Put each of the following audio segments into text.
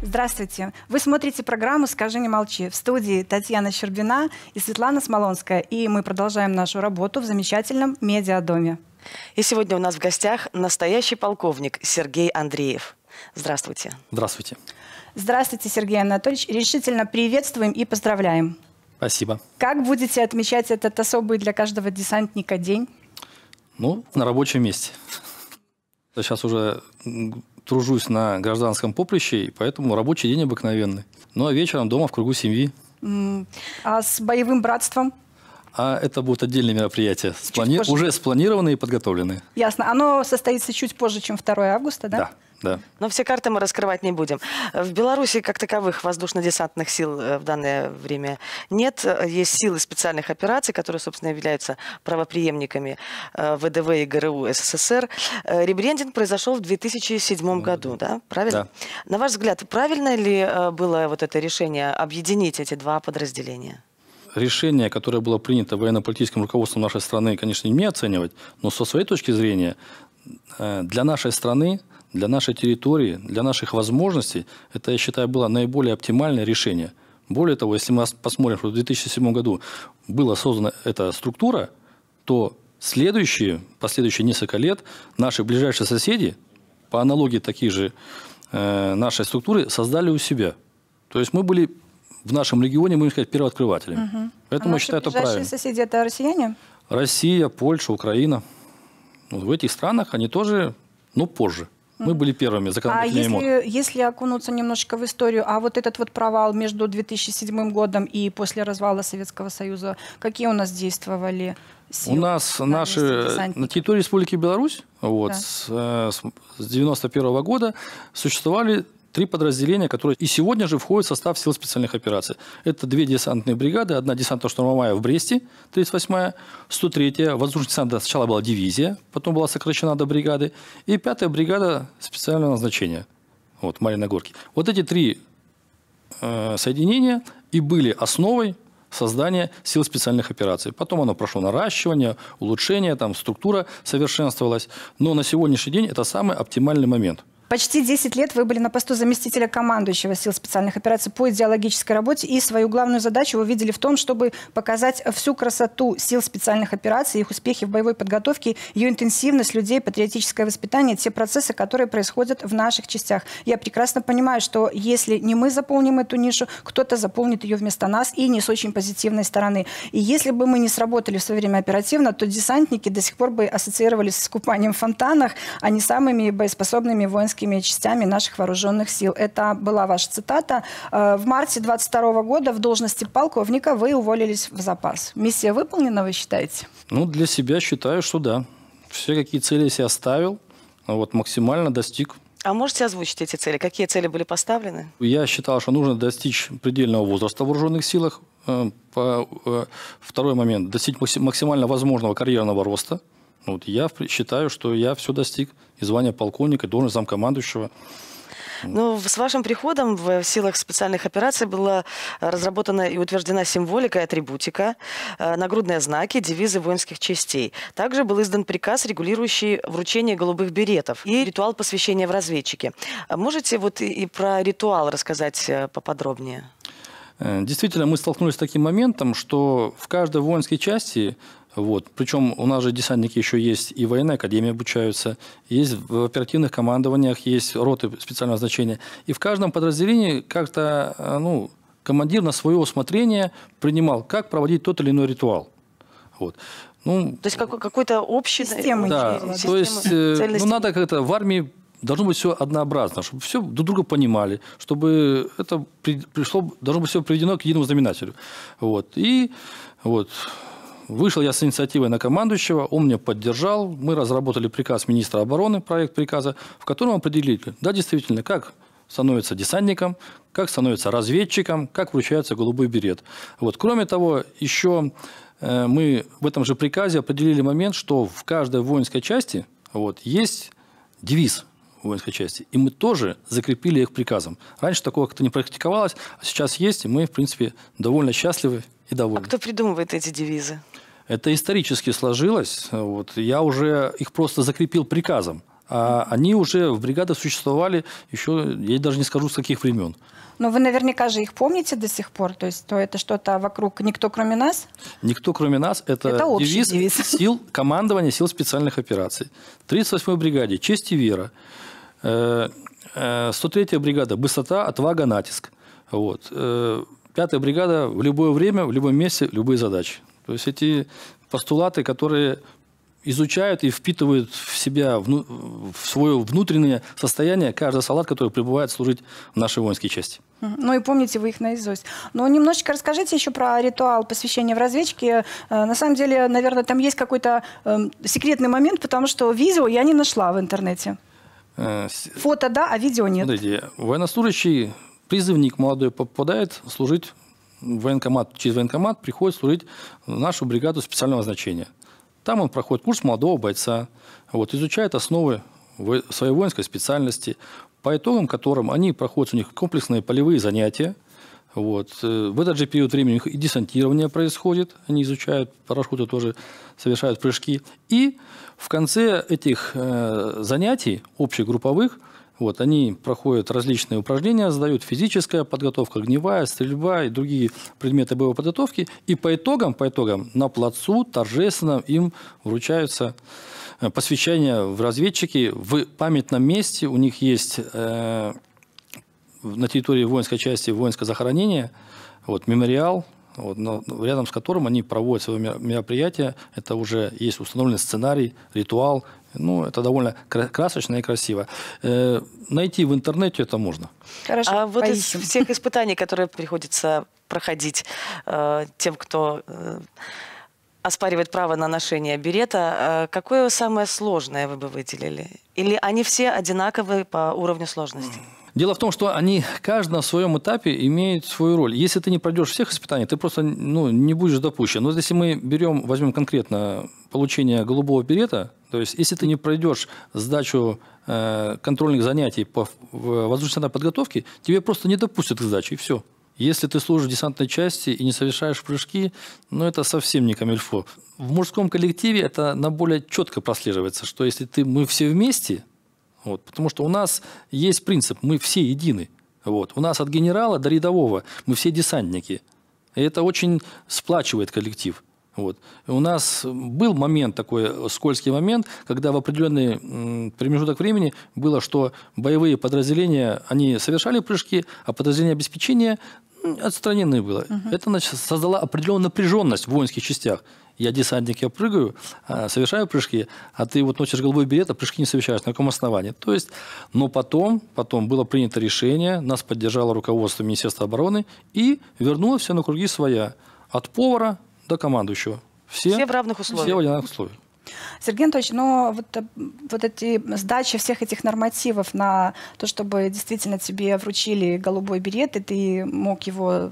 Здравствуйте. Вы смотрите программу «Скажи, не молчи». В студии Татьяна Щербина и Светлана Смолонская. И мы продолжаем нашу работу в замечательном медиадоме. И сегодня у нас в гостях настоящий полковник Сергей Андреев. Здравствуйте. Здравствуйте. Здравствуйте, Сергей Анатольевич. Решительно приветствуем и поздравляем. Спасибо. Как будете отмечать этот особый для каждого десантника день? Ну, на рабочем месте. Я сейчас уже тружусь на гражданском поприще, и поэтому рабочий день обыкновенный. Ну, а вечером дома в кругу семьи. А с боевым братством? А это будут отдельные мероприятия, уже спланированные и подготовленные. Ясно. Оно состоится чуть позже, чем 2 августа, да? Да. Да. Но все карты мы раскрывать не будем. В Беларуси как таковых воздушно-десантных сил в данное время нет. Есть силы специальных операций, которые, собственно, являются правопреемниками ВДВ и ГРУ СССР. Ребрендинг произошел в 2007 году, да? Правильно? Да. На ваш взгляд, правильно ли было вот это решение объединить эти два подразделения? Решение, которое было принято военно-политическим руководством нашей страны, конечно, не мне оценивать, но со своей точки зрения для нашей страны, для нашей территории, для наших возможностей, это, я считаю, было наиболее оптимальное решение. Более того, если мы посмотрим, что в 2007 году была создана эта структура, то последующие несколько лет наши ближайшие соседи, по аналогии таких же нашей структуры, создали у себя. То есть мы были в нашем регионе, мы, сказать, первооткрывателями. Угу. Поэтому я считаю, это правильно. Ближайшие соседи – это россияне? Россия, Польша, Украина. Вот в этих странах они тоже, но позже. Мы были первыми законодателями. А если окунуться немножечко в историю, а вот этот вот провал между 2007 годом и после развала Советского Союза, какие у нас действовали силы? У нас на территории Республики Беларусь вот, да. с 1991 года существовали 3 подразделения, которые и сегодня же входят в состав сил специальных операций. Это 2 десантные бригады, 1 десантно-штурмовая в Бресте, 38-я, 103-я, воздушный десант сначала была дивизия, потом была сокращена до бригады, и 5-я бригада специального назначения, вот, в Марьиногорске. Вот эти 3 соединения и были основой создания сил специальных операций. Потом оно прошло наращивание, улучшение, там структура совершенствовалась, но на сегодняшний день это самый оптимальный момент. Почти 10 лет вы были на посту заместителя командующего сил специальных операций по идеологической работе, и свою главную задачу вы видели в том, чтобы показать всю красоту сил специальных операций, их успехи в боевой подготовке, ее интенсивность людей, патриотическое воспитание, те процессы, которые происходят в наших частях. Я прекрасно понимаю, что если не мы заполним эту нишу, кто-то заполнит ее вместо нас, и не с очень позитивной стороны. И если бы мы не сработали в свое время оперативно, то десантники до сих пор бы ассоциировались с купанием в фонтанах, а не самыми боеспособными воинскими частями наших вооруженных сил. Это была ваша цитата. В марте 2022 года в должности полковника вы уволились в запас. Миссия выполнена, вы считаете? Ну, для себя считаю, что да. Все, какие цели я себе ставил, вот, максимально достиг. А можете озвучить эти цели? Какие цели были поставлены? Я считал, что нужно достичь предельного возраста в вооруженных силах. Второй момент – достичь максимально возможного карьерного роста. Вот я считаю, что я все достиг. И звание полковника, должность замкомандующего. Ну, с вашим приходом в силах специальных операций была разработана и утверждена символика и атрибутика, нагрудные знаки, девизы воинских частей. Также был издан приказ, регулирующий вручение голубых беретов и ритуал посвящения в разведчики. Можете вот и про ритуал рассказать поподробнее? Действительно, мы столкнулись с таким моментом, что в каждой воинской части, вот, причем у нас же десантники еще есть и военная академия обучаются, есть в оперативных командованиях, есть роты специального назначения. И в каждом подразделении как-то командир на свое усмотрение принимал, как проводить тот или иной ритуал. Вот. Ну, то есть какой-то общий... Система. Да, то есть надо как-то в армии должно быть все однообразно, чтобы все друг друга понимали, чтобы это должно быть все приведено к единому знаменателю. Вот. И вот... Вышел я с инициативой на командующего, он меня поддержал, мы разработали приказ министра обороны, проект приказа, в котором определили, да, действительно, как становится десантником, как становится разведчиком, как вручается голубой берет. Вот. Кроме того, еще мы в этом же приказе определили момент, что в каждой воинской части есть девиз воинской части, и мы тоже закрепили их приказом. Раньше такого как-то не практиковалось, а сейчас есть, и мы, в принципе, довольно счастливы и довольны. А кто придумывает эти девизы? Это исторически сложилось. Вот. Я уже их просто закрепил приказом. А они уже в бригадах существовали еще, я даже не скажу, с каких времен. Но вы наверняка же их помните до сих пор? То есть это что-то вокруг «Никто, кроме нас»? «Никто, кроме нас» – это девиз сил командования сил специальных операций. 38-й бригаде «Честь и вера». 103-я бригада «Быстрота, отвага, натиск». Вот. 5-я бригада «В любое время, в любом месте, любые задачи». То есть эти постулаты, которые изучают и впитывают в себя, в свое внутреннее состояние каждый солдат, который прибывает служить в нашей воинской части. Ну и помните вы их наизусть. Но немножечко расскажите еще про ритуал посвящения в разведчике. На самом деле, наверное, там есть какой-то секретный момент, потому что видео я не нашла в интернете. Фото да, а видео нет. Смотрите, военнослужащий, призывник молодой попадает служить в военкомат, через военкомат приходит служить в нашу бригаду специального назначения. Там он проходит курс молодого бойца, вот, изучает основы своей воинской специальности, по итогам которым они проходят у них комплексные полевые занятия. Вот. В этот же период времени у них и десантирование происходит, они изучают парашюты, тоже совершают прыжки. И в конце этих занятий, общегрупповых, вот, они проходят различные упражнения, сдают физическая подготовка, огневая, стрельба и другие предметы боевой подготовки. И по итогам на плацу торжественно им вручаются посвящения в разведчики в памятном месте. У них есть на территории воинской части воинское захоронение, вот, мемориал, вот, рядом с которым они проводят свои мероприятия. Это уже есть установленный сценарий, ритуал. Ну, это довольно красочно и красиво. Найти в интернете это можно. Хорошо, а вот из всех испытаний, которые приходится проходить тем, кто оспаривает право на ношение берета, какое самое сложное вы бы выделили? Или они все одинаковые по уровню сложности? Дело в том, что они, каждый на своем этапе имеет свою роль. Если ты не пройдешь всех испытаний, ты просто не будешь допущен. Но если мы возьмем конкретно получение голубого берета, то есть если ты не пройдешь сдачу контрольных занятий по воздушной подготовке, тебе просто не допустят к сдаче, и все. Если ты служишь в десантной части и не совершаешь прыжки, это совсем не камильфо. В мужском коллективе это более четко прослеживается, что если мы все вместе, вот, потому что у нас есть принцип, мы все едины. Вот. У нас от генерала до рядового мы все десантники. И это очень сплачивает коллектив. Вот. И у нас был момент, такой скользкий момент, когда в определенный промежуток времени было, что боевые подразделения, они совершали прыжки, а подразделения обеспечения отстранены было. Это создало определенную напряженность в воинских частях. Я десантник, я прыгаю, совершаю прыжки, а ты носишь голубой берет, а прыжки не совершаешь. На каком основании? То есть, но потом было принято решение, нас поддержало руководство Министерства обороны и вернуло все на круги своя. От повара до командующего. Все в равных условиях. Все в равных условиях. Сергей Анатольевич, но вот эти сдачи всех этих нормативов на то, чтобы действительно тебе вручили голубой берет, и ты мог его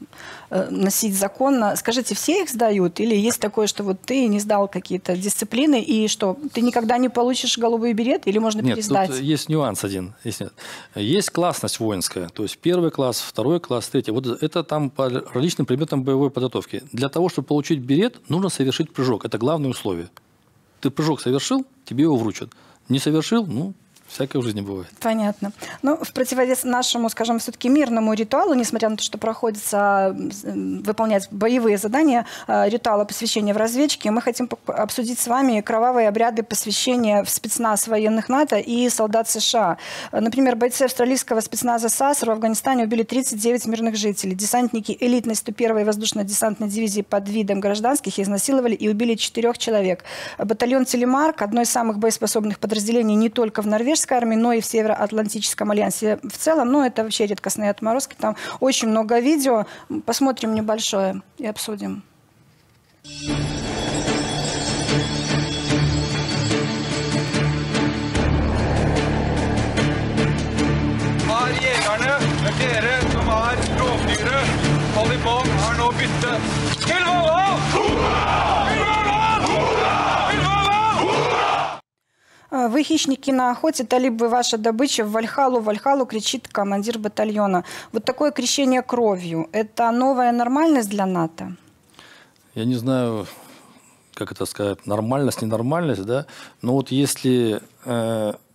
носить законно, скажите, все их сдают? Или есть такое, что вот ты не сдал какие-то дисциплины, и что, ты никогда не получишь голубой берет, или можно пересдать? Нет, тут есть нюанс один. Есть классность воинская, то есть 1 класс, 2 класс, 3. Вот это там по различным предметам боевой подготовки. Для того, чтобы получить берет, нужно совершить прыжок. Это главное условие. Ты прыжок совершил, тебе его вручат. Не совершил, всякое в жизни бывает. Понятно. Но в противовес нашему, скажем, все-таки мирному ритуалу, несмотря на то, что приходится выполнять боевые задания, ритуала посвящения в разведчике, мы хотим обсудить с вами кровавые обряды посвящения в спецназ военных НАТО и солдат США. Например, бойцы австралийского спецназа САСР в Афганистане убили 39 мирных жителей. Десантники элитной 101-й воздушно-десантной дивизии под видом гражданских изнасиловали и убили 4 человек. Батальон «Телемарк» – одно из самых боеспособных подразделений не только в Норвежской армии, но и в Североатлантическом альянсе в целом. Это вообще редкостные отморозки. Там очень много видео. Посмотрим небольшое и обсудим. Вы хищники на охоте, талибы ваша добыча, в Вальхалу, кричит командир батальона. Вот такое крещение кровью, это новая нормальность для НАТО? Я не знаю, как это сказать, нормальность, ненормальность, да, но вот если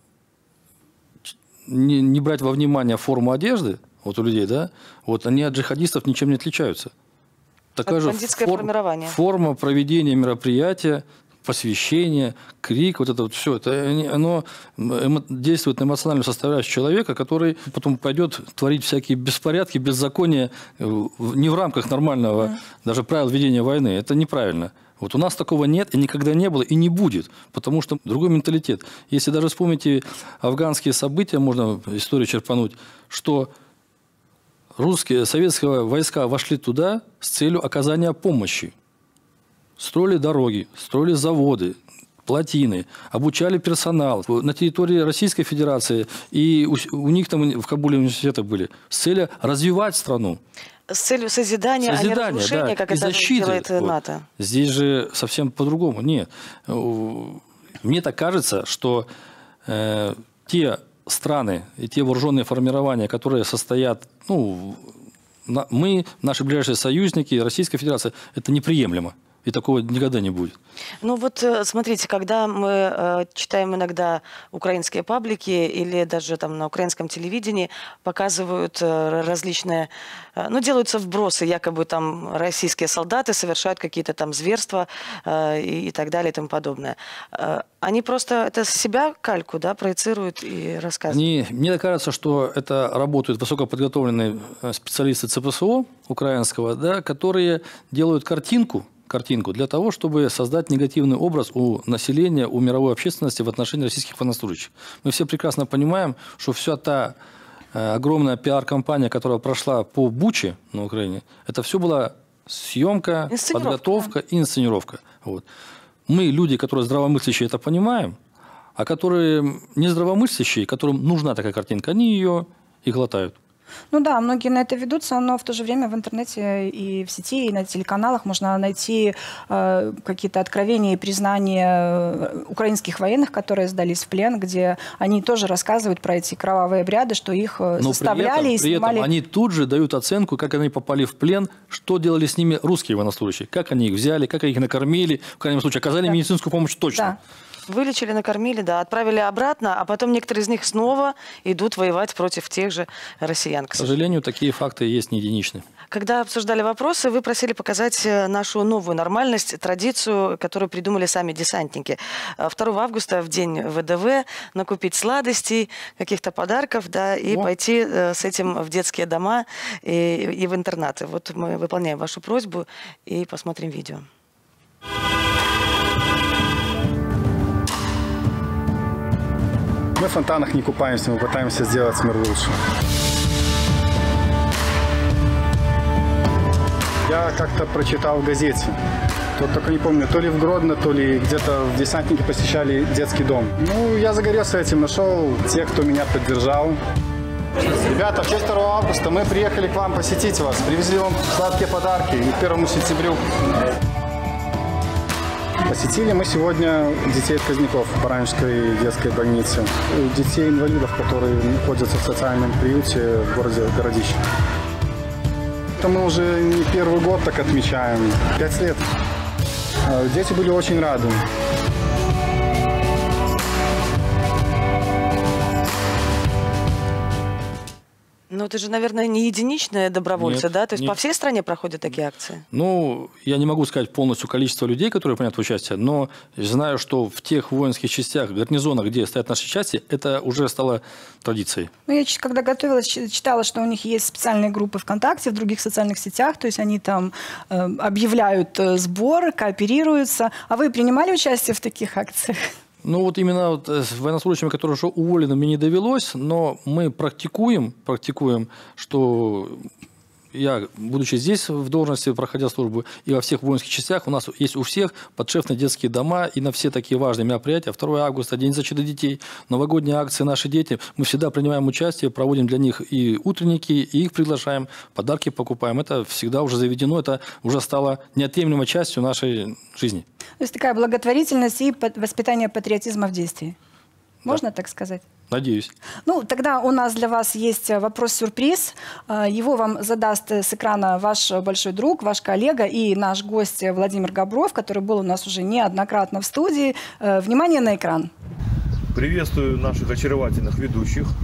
не брать во внимание форму одежды, вот у людей, да, вот они от джихадистов ничем не отличаются. Такая же форма проведения мероприятия, посвящение, крик, вот это вот все, оно действует на эмоциональную составляющую человека, который потом пойдет творить всякие беспорядки, беззакония не в рамках нормального даже правил ведения войны. Это неправильно. Вот у нас такого нет и никогда не было и не будет, потому что другой менталитет. Если даже вспомните афганские события, можно историю черпануть, что советские войска вошли туда с целью оказания помощи. Строили дороги, строили заводы, плотины, обучали персонал. На территории Российской Федерации и у них там в Кабуле университеты были с целью развивать страну. С целью созидания, а не разрушения, да, как это защиты делает НАТО. Здесь же совсем по-другому. Нет. Мне так кажется, что те страны и те вооруженные формирования, которые состоят, наши ближайшие союзники, Российская Федерация, это неприемлемо. И такого никогда не будет. Ну вот смотрите, когда мы читаем иногда украинские паблики или даже там на украинском телевидении показывают различные, делаются вбросы, якобы там российские солдаты совершают какие-то там зверства и так далее и тому подобное. Они просто это с себя кальку, да, проецируют и рассказывают? Мне кажется, что это работают высокоподготовленные специалисты ЦПСО украинского, да, которые делают картинку для того, чтобы создать негативный образ у населения, у мировой общественности в отношении российских военнослужащих. Мы все прекрасно понимаем, что вся та огромная пиар-компания, которая прошла по Буче на Украине, это все была съемка, подготовка и инсценировка. Вот. Мы, люди, которые здравомыслящие, это понимаем, а которые не здравомыслящие, которым нужна такая картинка, они ее и глотают. Ну да, многие на это ведутся, но в то же время в интернете и в сети, и на телеканалах можно найти какие-то откровения и признания украинских военных, которые сдались в плен, где они тоже рассказывают про эти кровавые обряды, что их заставляли и снимали. При этом они тут же дают оценку, как они попали в плен, что делали с ними русские военнослужащие, как они их взяли, как они их накормили, в крайнем случае оказали медицинскую помощь точно. Да. Вылечили, накормили, да, отправили обратно, а потом некоторые из них снова идут воевать против тех же россиян. К сожалению, такие факты есть не единичны. Когда обсуждали вопросы, вы просили показать нашу новую нормальность, традицию, которую придумали сами десантники. 2 августа, в день ВДВ, накупить сладостей, каких-то подарков, да, и пойти с этим в детские дома и в интернаты. Вот мы выполняем вашу просьбу и посмотрим видео. Мы в фонтанах не купаемся, мы пытаемся сделать мир лучше. Я как-то прочитал в газете, только не помню, то ли в Гродно, то ли где-то десантники посещали детский дом. Ну, я загорелся этим, нашел тех, кто меня поддержал. Ребята, в честь 2 августа мы приехали к вам посетить вас, привезли вам сладкие подарки и к 1 сентябрю. Посетили мы сегодня детей-отказников в Баранежской детской больнице. Детей-инвалидов, которые находятся в социальном приюте в городе Городище. Это мы уже не первый год так отмечаем, 5 лет. Дети были очень рады. Ну, это же, наверное, не единичные добровольцы, нет, да? То есть нет. По всей стране проходят такие акции? Ну, я не могу сказать полностью количество людей, которые принят участие, но знаю, что в тех воинских частях, гарнизонах, где стоят наши части, это уже стало традицией. Ну, я когда готовилась, читала, что у них есть специальные группы ВКонтакте, в других социальных сетях, то есть они там объявляют сбор, кооперируются. А вы принимали участие в таких акциях? Ну, вот именно с военнослужащими, которые уже уволены, мне не довелось, но мы практикуем, что я, будучи здесь в должности, проходя службу, и во всех воинских частях, у нас есть у всех подшефные детские дома, и на все такие важные мероприятия, 2 августа, День защиты детей, новогодние акции «Наши дети», мы всегда принимаем участие, проводим для них и утренники, и их приглашаем, подарки покупаем. Это всегда уже заведено, это уже стало неотъемлемой частью нашей жизни. То есть такая благотворительность и воспитание патриотизма в действии. Можно так сказать? Надеюсь. Ну, тогда у нас для вас есть вопрос-сюрприз. Его вам задаст с экрана ваш большой друг, ваш коллега и наш гость Владимир Габров, который был у нас уже неоднократно в студии. Внимание на экран. Приветствую наших очаровательных ведущих.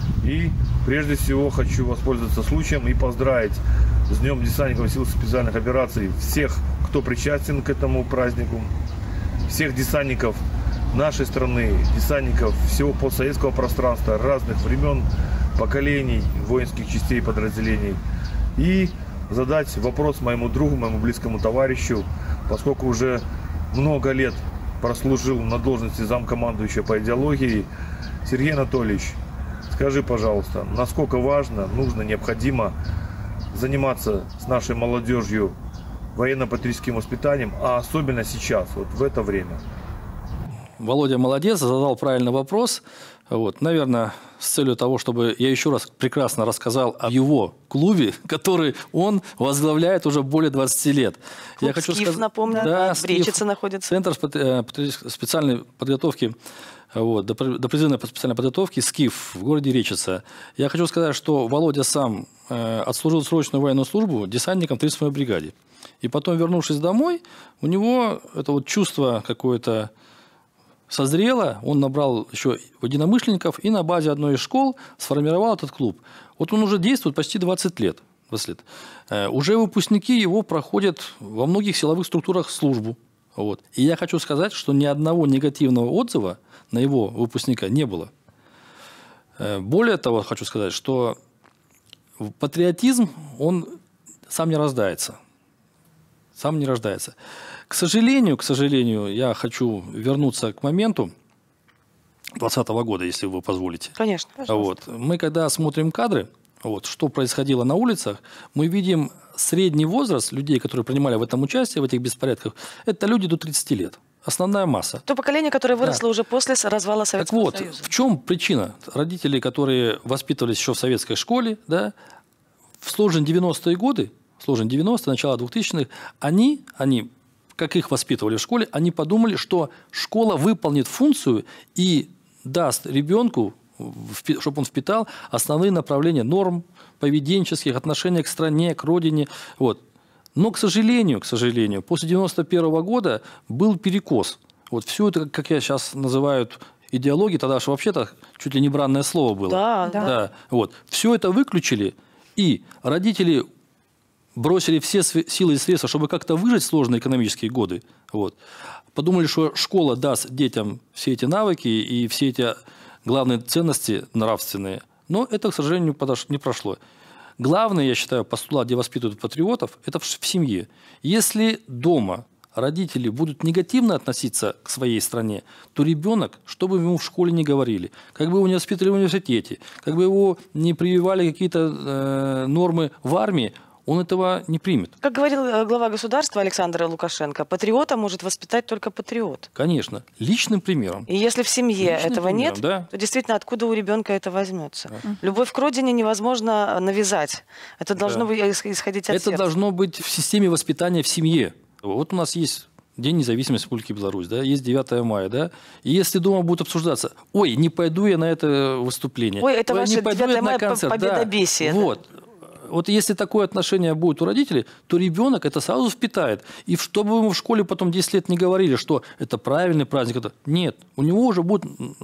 И прежде всего хочу воспользоваться случаем и поздравить с Днем десантников сил специальных операций всех, кто причастен к этому празднику, всех десантников нашей страны, десантников всего постсоветского пространства, разных времен, поколений, воинских частей, подразделений. И задать вопрос моему другу, моему близкому товарищу, поскольку уже много лет прослужил на должности замкомандующего по идеологии. Сергей Анатольевич, скажи, пожалуйста, насколько важно, нужно, необходимо заниматься с нашей молодежью военно-патриотическим воспитанием, а особенно сейчас, вот в это время? Володя молодец, задал правильный вопрос. Вот, наверное, с целью того, чтобы я еще раз прекрасно рассказал о его клубе, который он возглавляет уже более 20 лет. Клуб Я хочу «Скиф», сказать, напомню, да, в Речице находится. Центр специальной подготовки, вот, до призывной специальной подготовки «Скиф» в городе Речица. Я хочу сказать, что Володя сам отслужил срочную военную службу десантником в 37-й бригаде. И потом, вернувшись домой, у него это вот чувство какое-то созрело, он набрал еще единомышленников и на базе одной из школ сформировал этот клуб. Вот он уже действует почти 20 лет. 20 лет. Уже выпускники его проходят во многих силовых структурах службу. Вот. И я хочу сказать, что ни одного негативного отзыва на его выпускника не было. Более того, хочу сказать, что патриотизм, он сам не рождается. Сам не рождается. К сожалению, я хочу вернуться к моменту 2020 года, если вы позволите. Конечно. Вот. Мы, когда смотрим кадры, вот, что происходило на улицах, мы видим средний возраст людей, которые принимали в этом участие, в этих беспорядках, это люди до 30 лет. Основная масса. То поколение, которое выросло уже после развала Советского Союза. Так вот, в чем причина? Родители, которые воспитывались еще в советской школе, да, в сложные 90-е годы, сложные 90-е, начало 2000-х, они, как их воспитывали в школе, они подумали, что школа выполнит функцию и даст ребенку, чтобы он впитал основные направления норм поведенческих, отношения к стране, к родине. Вот. Но, к сожалению, после 91-го года был перекос. Вот все это, как я сейчас называю, идеология, тогда же вообще-то чуть ли не бранное слово было. Да. Вот. Все это выключили, и родители бросили все силы и средства, чтобы как-то выжить в сложные экономические годы. Вот. Подумали, что школа даст детям все эти навыки и все эти главные ценности нравственные. Но это, к сожалению, не прошло. Главное, я считаю, постулат, где воспитывают патриотов, это в семье. Если дома родители будут негативно относиться к своей стране, то ребенок, что бы ему в школе не говорили, как бы его не воспитывали в университете, как бы его не прививали какие-то нормы в армии, он этого не примет. Как говорил глава государства Александр Лукашенко, патриота может воспитать только патриот. Конечно, личным примером. И если в семье этого нет, да, то действительно откуда у ребенка это возьмется? Да. Любовь к родине невозможно навязать. Это должно быть исходить от сердца. Это должно быть в системе воспитания в семье. Вот у нас есть День независимости Республики Беларусь, да, есть 9 мая, да, и если дома будет обсуждаться, ой, не пойду я на это выступление, ой, это ваше 9 мая Да. победобесие. Вот. Вот если такое отношение будет у родителей, то ребенок это сразу впитает. И чтобы ему в школе потом 10 лет не говорили, что это правильный праздник. Нет, у него уже будет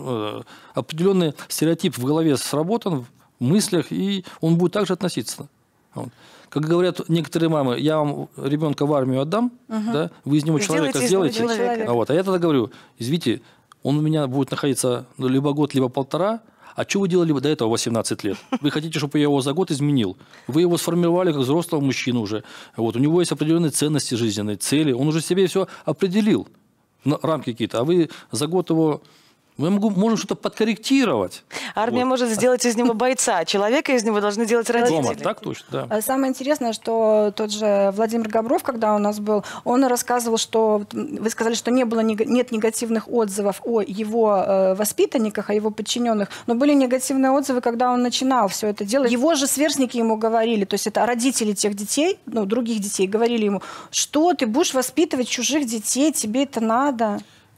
определенный стереотип в голове сработан, в мыслях, и он будет так же относиться. Вот. Как говорят некоторые мамы, я вам ребенка в армию отдам, да, вы из него человека сделаете. Вот. А я тогда говорю, извините, он у меня будет находиться либо год, либо полтора. А что вы делали до этого 18 лет? Вы хотите, чтобы я его за год изменил? Вы его сформировали как взрослого мужчину уже. Вот, у него есть определенные ценности жизненные, цели. Он уже себе все определил, рамки какие-то. А вы за год его... Мы можем что-то подкорректировать. Армия может сделать из него бойца, человека из него должны делать родители. Дома, так точно, да. Самое интересное, что тот же Владимир Габров, когда у нас был, он рассказывал, что вы сказали, что нет негативных отзывов о его воспитанниках, о его подчиненных, но были негативные отзывы, когда он начинал все это делать. Его же сверстники ему говорили, то есть это родители тех детей, ну, других детей, говорили ему, что ты будешь воспитывать чужих детей, тебе это надо.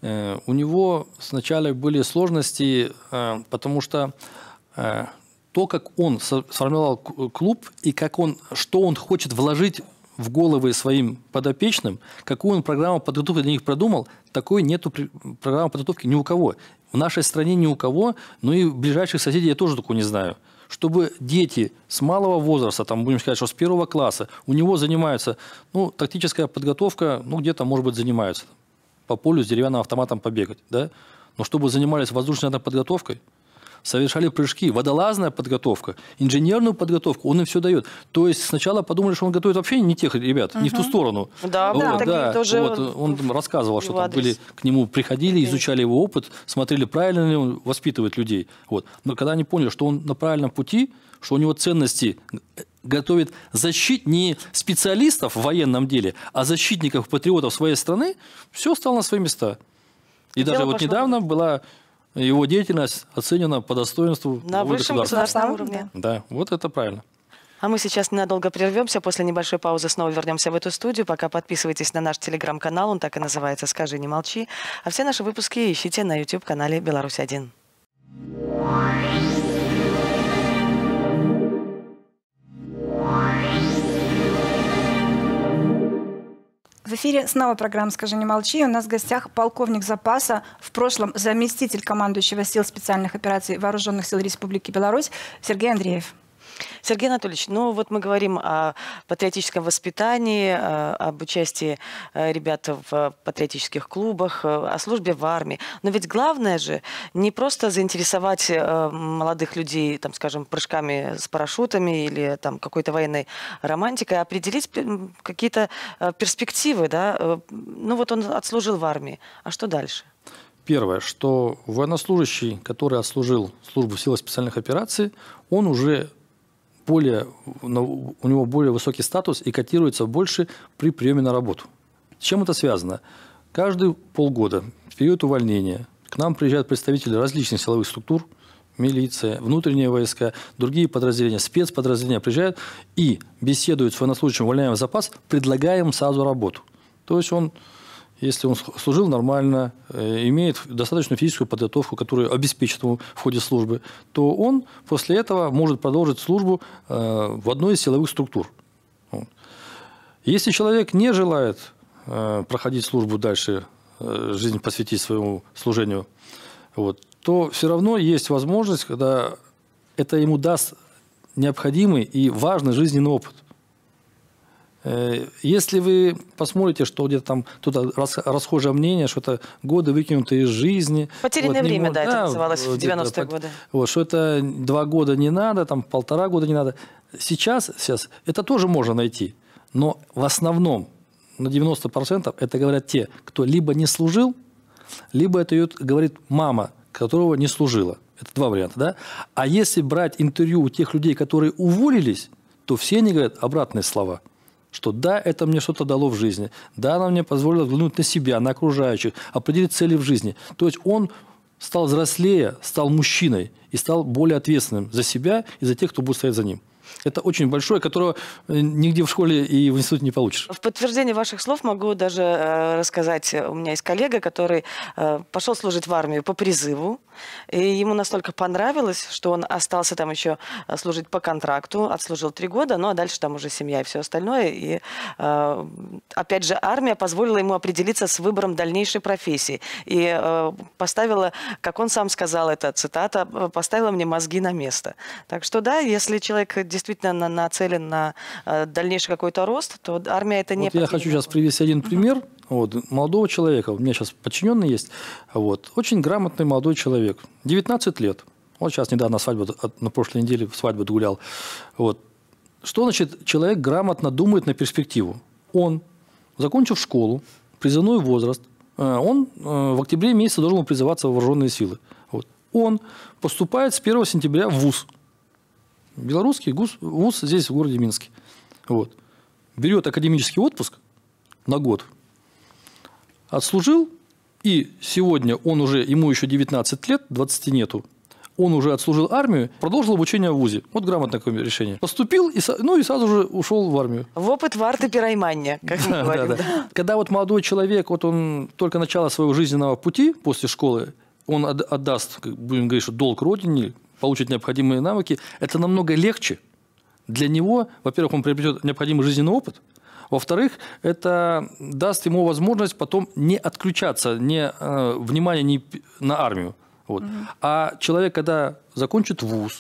У него сначала были сложности, потому что то, как он сформировал клуб и что он хочет вложить в головы своим подопечным, какую он программу подготовки для них продумал, такой нету программы подготовки ни у кого. В нашей стране ни у кого, но и ближайших соседей я тоже такого не знаю. Чтобы дети с малого возраста, там, будем сказать, что с 1 класса, у него занимаются, ну, тактическая подготовка, ну, где-то, может быть, занимаются. По полю с деревянным автоматом побегать, да? Но чтобы занимались воздушной подготовкой, совершали прыжки, водолазная подготовка, инженерную подготовку, он им все дает. То есть сначала подумали, что он готовит вообще не тех ребят, не в ту сторону. Да, вот, да, да. тоже Вот, он рассказывал, что там адрес. к нему приходили, изучали его опыт, смотрели, правильно ли он воспитывает людей. Вот. Но когда они поняли, что он на правильном пути, что у него ценности готовит не специалистов в военном деле, а защитников, патриотов своей страны, все стало на свои места. И даже вот недавно была его деятельность оценена по достоинству на высшем государственном уровне. Да, вот это правильно. А мы сейчас ненадолго прервемся. После небольшой паузы снова вернемся в эту студию. Пока подписывайтесь на наш телеграм-канал. Он так и называется «Скажи, не молчи». А все наши выпуски ищите на YouTube-канале «Беларусь-1». В эфире снова программа «Скажи, не молчи». У нас в гостях полковник запаса, в прошлом заместитель командующего сил специальных операций Вооруженных сил Республики Беларусь Сергей Андреев. Сергей Анатольевич, ну вот мы говорим о патриотическом воспитании, об участии ребят в патриотических клубах, о службе в армии. Но ведь главное же не просто заинтересовать молодых людей, там, скажем, прыжками с парашютами или там какой-то военной романтикой, а определить какие-то перспективы, да? Ну вот он отслужил в армии, а что дальше? Первое, что военнослужащий, который отслужил службу в силах специальных операций, он уже у него более высокий статус и котируется больше при приеме на работу. С чем это связано? Каждые полгода, в период увольнения, к нам приезжают представители различных силовых структур, милиция, внутренние войска, другие подразделения, спецподразделения приезжают и беседуют с военнослужащим, увольняем в запас, предлагаем сразу работу. То есть он, если он служил нормально, имеет достаточную физическую подготовку, которую обеспечит ему в ходе службы, то он после этого может продолжить службу в одной из силовых структур. Если человек не желает проходить службу дальше, жизнь посвятить своему служению, то все равно есть возможность, когда это ему даст необходимый и важный жизненный опыт. Если вы посмотрите, что где-то там тут расхожее мнение, что это годы выкинутые из жизни. Потерянное время, да, это называлось в 90-е годы. Что это 2 года не надо, там 1,5 года не надо. Сейчас это тоже можно найти. Но в основном на 90% это говорят те, кто либо не служил, либо это говорит мама, которого не служила. Это 2 варианта. Да? А если брать интервью у тех людей, которые уволились, то все они говорят обратные слова. Что да, это мне что-то дало в жизни, да, она мне позволила взглянуть на себя, на окружающих, определить цели в жизни. То есть он стал взрослее, стал мужчиной и стал более ответственным за себя и за тех, кто будет стоять за ним. Это очень большое, которого нигде в школе и в институте не получишь. В подтверждение ваших слов могу даже рассказать. У меня есть коллега, который пошел служить в армию по призыву. И ему настолько понравилось, что он остался там еще служить по контракту. Отслужил 3 года, ну а дальше там уже семья и все остальное. И опять же армия позволила ему определиться с выбором дальнейшей профессии. И поставила, как он сам сказал, это цитата, поставила мне мозги на место. Так что да, если человек действительно нацелен на дальнейший какой-то рост, то армия это не... Я хочу сейчас привести один пример. Молодого человека, у меня сейчас подчиненный есть, очень грамотный молодой человек, 19 лет. Вот сейчас недавно на прошлой неделе свадьбу гулял. Что значит человек грамотно думает на перспективу? Он, закончив школу, призывной возраст, он в октябре месяце должен был призываться в вооруженные силы. Он поступает с 1 сентября в ВУЗ. Белорусский ВУЗ здесь, в городе Минске. Берет академический отпуск на год, отслужил, и сегодня ему еще 19 лет, 20 нету, он уже отслужил армию, продолжил обучение в ВУЗе. Грамотное такое решение. Поступил и сразу же ушел в армию. В опыт варты пираймания, как мы говорим. Да. Когда молодой человек, он только начало своего жизненного пути после школы, он отдаст, будем говорить, что долг родине, получит необходимые навыки, это намного легче. Для него, во-первых, он приобретет необходимый жизненный опыт, Во-вторых, это даст ему возможность потом не отключаться, внимание не на армию. Вот. А человек, когда закончит вуз,